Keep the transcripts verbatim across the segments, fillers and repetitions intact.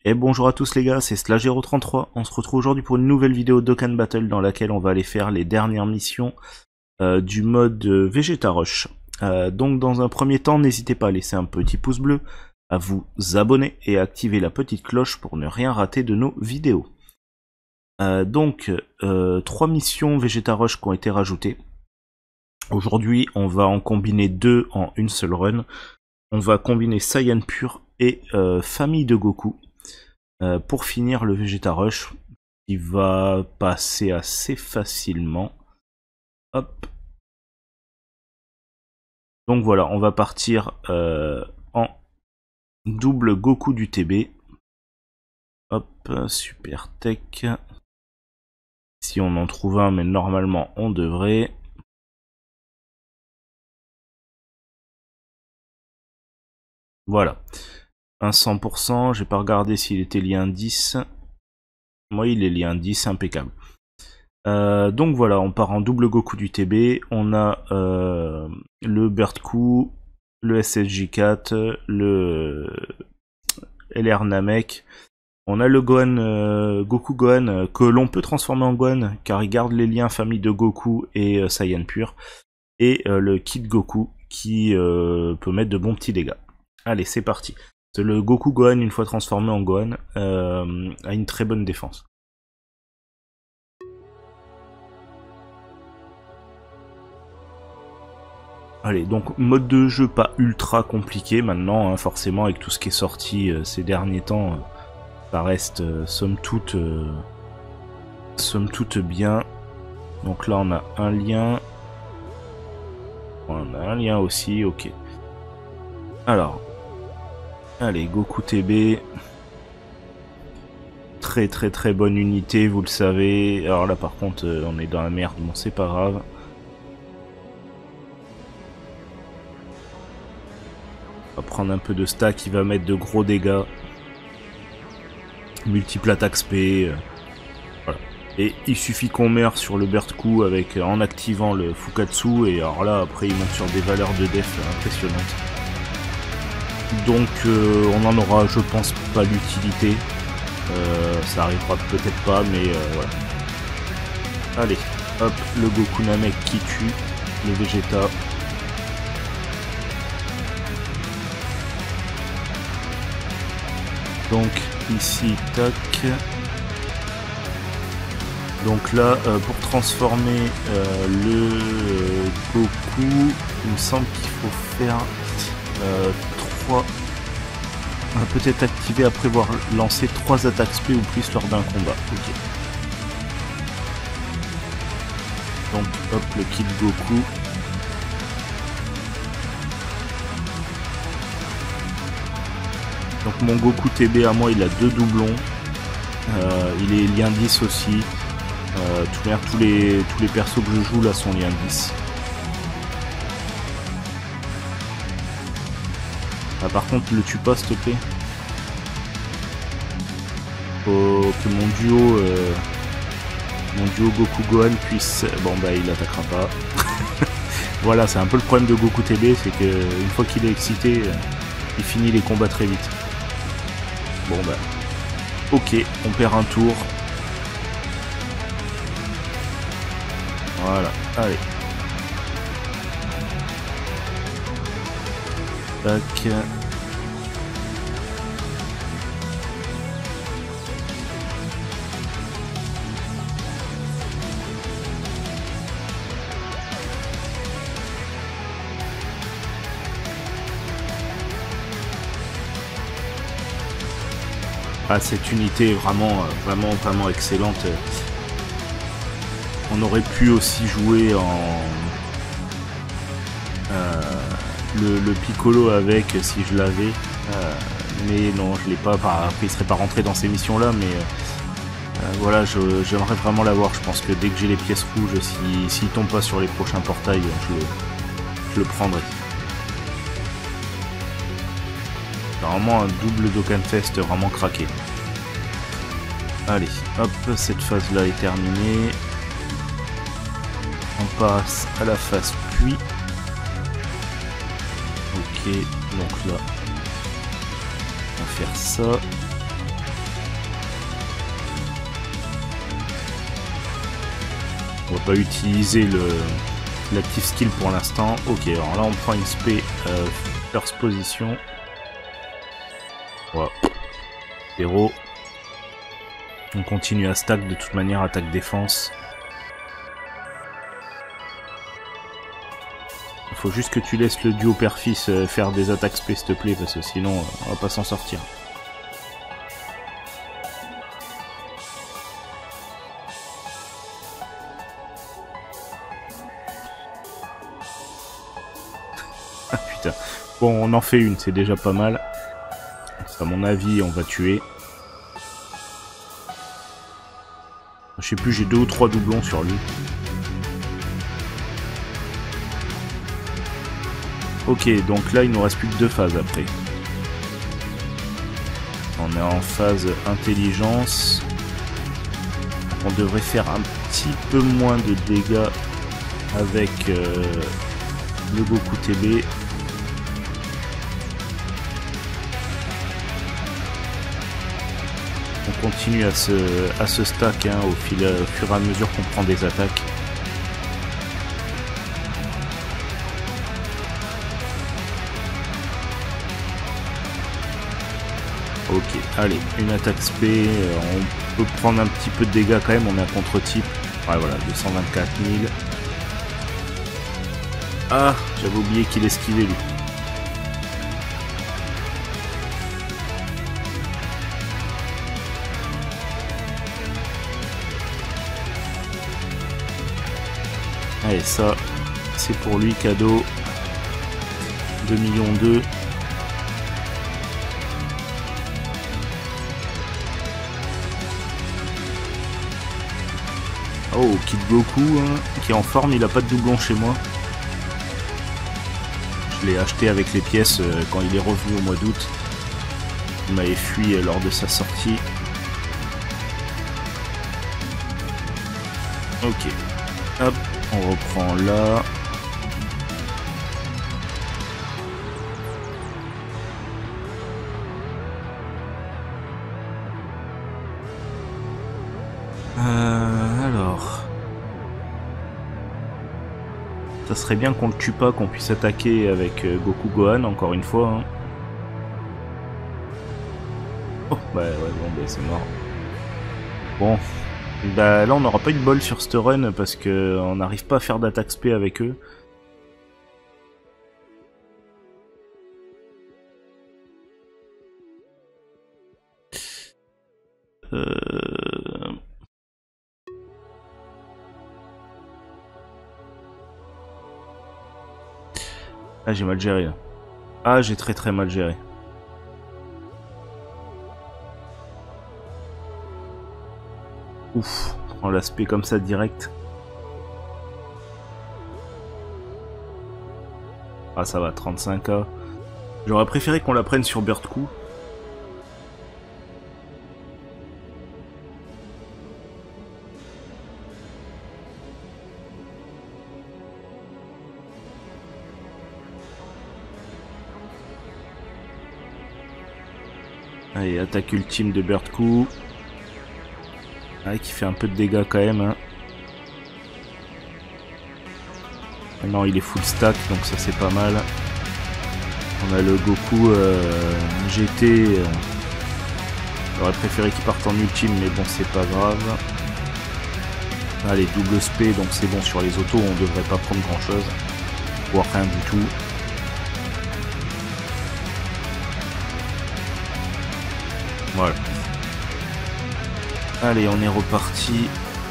Et bonjour à tous les gars, c'est Slagero trente-trois. On se retrouve aujourd'hui pour une nouvelle vidéo Dokkan Battle dans laquelle on va aller faire les dernières missions euh, du mode euh, Vegeta Rush. Euh, donc dans un premier temps, n'hésitez pas à laisser un petit pouce bleu, à vous abonner et à activer la petite cloche pour ne rien rater de nos vidéos. Euh, donc, euh, trois missions Vegeta Rush qui ont été rajoutées. Aujourd'hui, on va en combiner deux en une seule run. On va combiner Saiyan Pur et euh, Famille de Goku. Euh, pour finir le Vegeta Rush, qui va passer assez facilement. Hop. Donc voilà, on va partir euh, en double Goku du T B. Hop, super tech. Si on en trouve un, mais normalement on devrait. Voilà. Un cent pour cent, j'ai pas regardé s'il était lien dix. Moi, il est lien dix, impeccable. Euh, donc voilà, on part en double Goku du T B. On a euh, le Birdcoo, le S S J quatre, le L R Namek. On a le Gohan, euh, Goku Gohan, euh, que l'on peut transformer en Gohan, car il garde les liens famille de Goku et euh, Saiyan Pur. Et euh, le Kid Goku, qui euh, peut mettre de bons petits dégâts. Allez, c'est parti. Le Goku Gohan, une fois transformé en Gohan, euh, a une très bonne défense. Allez, donc mode de jeu pas ultra compliqué maintenant, hein, forcément avec tout ce qui est sorti euh, ces derniers temps, euh, ça reste euh, somme toute, euh, somme toute bien. Donc là on a un lien, on a un lien aussi, ok. Alors, allez, Goku T B, très très très bonne unité, vous le savez. Alors là par contre euh, on est dans la merde, bon c'est pas grave. On va prendre un peu de stack, il va mettre de gros dégâts. Multiple attaque spé. Euh, voilà. Et il suffit qu'on meure sur le Birdcoo avec, en activant le Fukatsu, et alors là après il monte sur des valeurs de def impressionnantes. Donc euh, on en aura je pense pas l'utilité. Euh, ça arrivera peut-être pas, mais euh, voilà. Allez, hop, le Goku Namek qui tue le Vegeta. Donc ici, tac. Donc là, euh, pour transformer euh, le euh, Goku, il me semble qu'il faut faire euh, trois... peut-être activer après avoir lancé trois attaques spé ou plus lors d'un combat. Ok. Donc hop, le Kid Goku. Donc mon Goku T B à moi, il a deux doublons. Euh, il est lien dix aussi. Euh, tous, les, tous, les, tous les persos que je joue là sont lien dix. Ah, par contre, le tue pas, s'il te plaît. Faut que mon duo, euh, mon duo Goku Gohan puisse... Bon bah il attaquera pas. Voilà, c'est un peu le problème de Goku T B, c'est que une fois qu'il est excité, euh, il finit les combats très vite. Bon bah, ok, on perd un tour. Voilà, allez. Tac. Ah, cette unité est vraiment, vraiment, vraiment excellente. On aurait pu aussi jouer en euh, le, le Piccolo avec si je l'avais, euh, mais non, je l'ai pas. Enfin, après, il serait pas rentré dans ces missions-là, mais euh, voilà, j'aimerais vraiment l'avoir. Je pense que dès que j'ai les pièces rouges, s'il si, si tombe pas sur les prochains portails, je le, je le prendrai. Vraiment un double Dokkan Fest vraiment craqué. Allez, hop, cette phase là est terminée. On passe à la phase puits. Ok, donc là, on va faire ça. On va pas utiliser le l'active skill pour l'instant. Ok, alors là on prend une spé euh, first position. Voilà. Zéro. On continue à stack de toute manière, attaque défense. Il faut juste que tu laisses le duo père-fils faire des attaques spé s'il te plaît, parce que sinon on va pas s'en sortir. Ah putain. Bon, on en fait une, c'est déjà pas mal. À mon avis, on va tuer. Je sais plus, j'ai deux ou trois doublons sur lui. Ok, donc là, il nous reste plus que deux phases après. On est en phase intelligence. On devrait faire un petit peu moins de dégâts avec euh, le Goku T B. On continue à se, à se stack hein, au, fil, au fur et à mesure qu'on prend des attaques. Ok, allez, une attaque spé, on peut prendre un petit peu de dégâts quand même, on est à contre-type. Ouais voilà, deux cent vingt-quatre mille. Ah, j'avais oublié qu'il esquivait lui. Allez, ça, c'est pour lui, cadeau. deux millions deux. Oh, Kid Goku, hein, qui est en forme, il a pas de doublon chez moi. Je l'ai acheté avec les pièces euh, quand il est revenu au mois d'août. Il m'avait fui euh, lors de sa sortie. Ok. Hop, on reprend là. Euh, alors... Ça serait bien qu'on le tue pas, qu'on puisse attaquer avec euh, Goku Gohan, encore une fois. Hein. Oh, bah ouais, bon, bah c'est mort. Bon, bah là on n'aura pas eu de bol sur ce run parce que on n'arrive pas à faire d'attaque spé avec eux. Euh... Ah, j'ai mal géré là. Ah, j'ai très très mal géré. Ouf, on prend l'aspect comme ça direct. Ah, ça va, trente-cinq K. J'aurais préféré qu'on la prenne sur Birdcou. Allez, attaque ultime de Birdcou. Ah, qui fait un peu de dégâts quand même. Hein. Non, il est full stack, donc ça c'est pas mal. On a le Goku euh, G T. Euh, J'aurais préféré qu'il parte en ultime, mais bon, c'est pas grave. Allez, double spé, donc c'est bon sur les autos, on devrait pas prendre grand chose. Voire rien du tout. Voilà. Allez, on est reparti.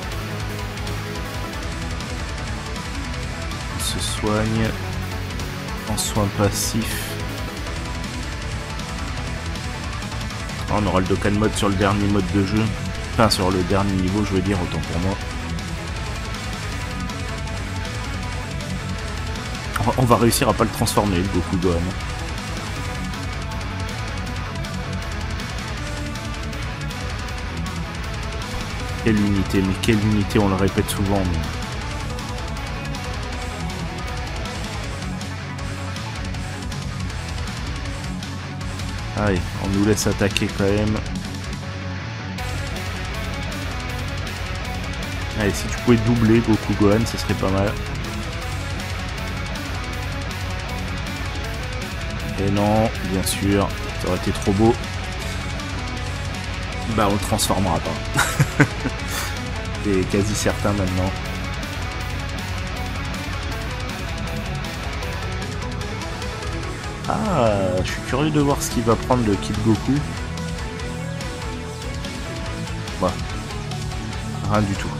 On se soigne. En soins passifs. On aura le Dokkan mode sur le dernier mode de jeu. Enfin, sur le dernier niveau, je veux dire, autant pour moi. On va réussir à pas le transformer, le Goku Gohan. Quelle unité, mais quelle unité, on le répète souvent. Mais... Allez, on nous laisse attaquer quand même. Allez, si tu pouvais doubler Goku Gohan, ce serait pas mal. Et non, bien sûr, ça aurait été trop beau. Bah on le transformera pas. C'est quasi certain maintenant. Ah, je suis curieux de voir ce qu'il va prendre le Kid Goku. Bah, rien du tout.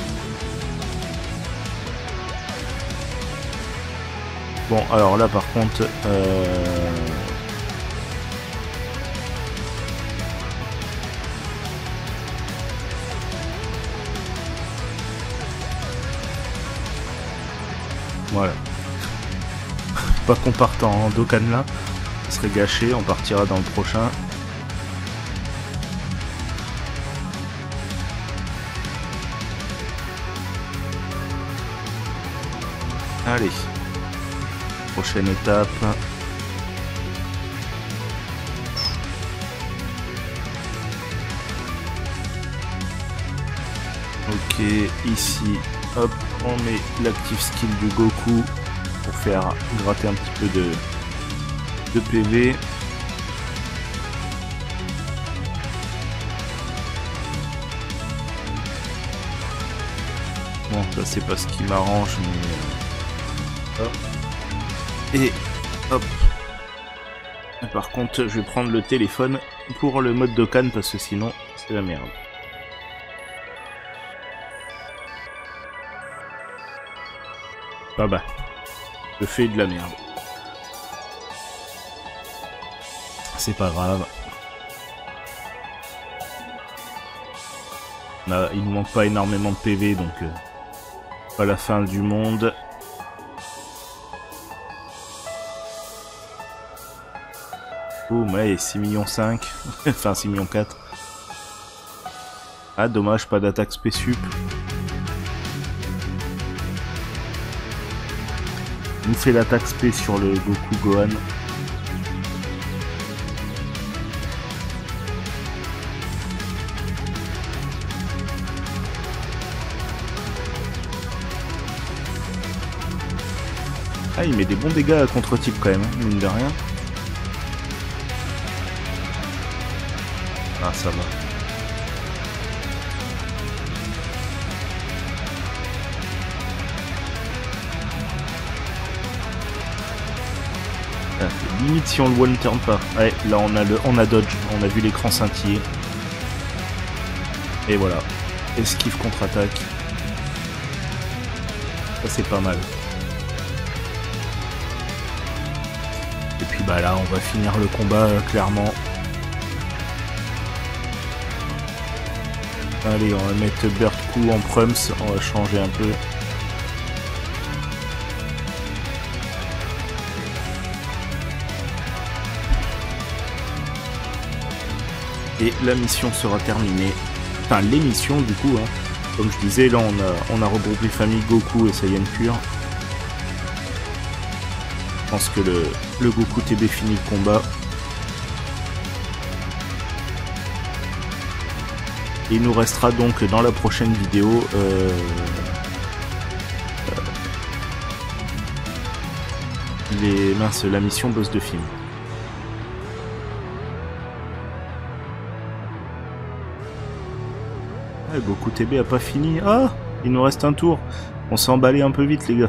Bon, alors là par contre, euh... voilà. Pas qu'on parte en Dokkan là, ce serait gâché, on partira dans le prochain. Allez, prochaine étape. Ok, ici, hop, on met l'active skill du Goku pour faire gratter un petit peu de, de P V. Bon, ça c'est pas ce qui m'arrange, mais... Hop. Et hop. Par contre, je vais prendre le téléphone pour le mode Dokkan parce que sinon, c'est la merde. Ah bah. Je fais de la merde. C'est pas grave. Là, il nous manque pas énormément de P V, donc euh, pas la fin du monde. Boum, ouais, six millions cinq. Enfin, six millions quatre. Ah, dommage, pas d'attaque spéciup. Il nous fait l'attaque spé sur le Goku Gohan. Ah, il met des bons dégâts à contre-type quand même, hein, mine de rien. Ah, ça va. Ah, limite si on le one turn pas. Ouais, là on a le, on a dodge, on a vu l'écran scintiller. Et voilà. Esquive contre-attaque. Ça c'est pas mal. Et puis bah là on va finir le combat euh, clairement. Allez, on va mettre Bird Coup en Prums, on va changer un peu. Et la mission sera terminée. Enfin, l'émission du coup, hein. Comme je disais, là on a, on a regroupé famille Goku et Saiyan pur. Je pense que le, le Goku T B finit le combat. Et il nous restera donc dans la prochaine vidéo euh, euh, les mince, la mission boss de film. Ah, Goku T B a pas fini. Ah, il nous reste un tour. On s'est emballé un peu vite les gars.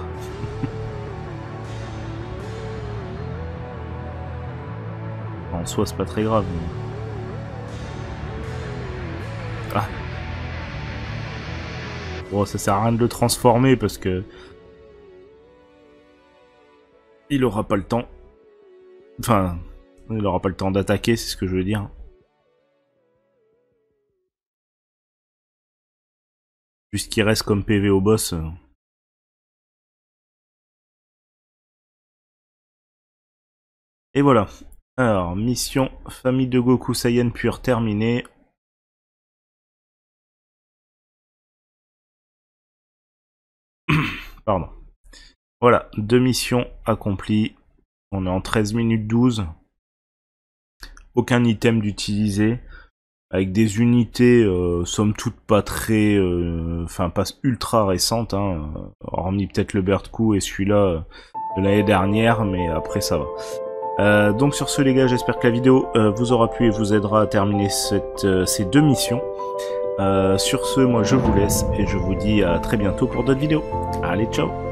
En soi c'est pas très grave. Mais... Ah. Bon, ça sert à rien de le transformer parce que il aura pas le temps. Enfin, il aura pas le temps d'attaquer, c'est ce que je veux dire. Puisqu'il reste comme P V au boss. Et voilà. Alors, mission famille de Goku Saiyan pur terminée. Pardon. Voilà, deux missions accomplies. On est en treize minutes douze. Aucun item d'utiliser. avec des unités euh, somme toute pas très, enfin euh, pas ultra récentes, hein, hormis peut-être le Bird Coup et celui-là euh, de l'année dernière, mais après ça va. Euh, donc sur ce les gars, j'espère que la vidéo euh, vous aura plu et vous aidera à terminer cette, euh, ces deux missions. Euh, sur ce, moi je vous laisse et je vous dis à très bientôt pour d'autres vidéos. Allez, ciao!